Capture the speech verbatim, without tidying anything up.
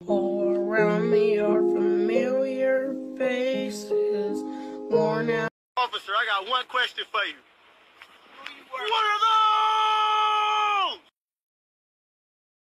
All around me are familiar faces, worn out. Officer, I got one question for you. What are those?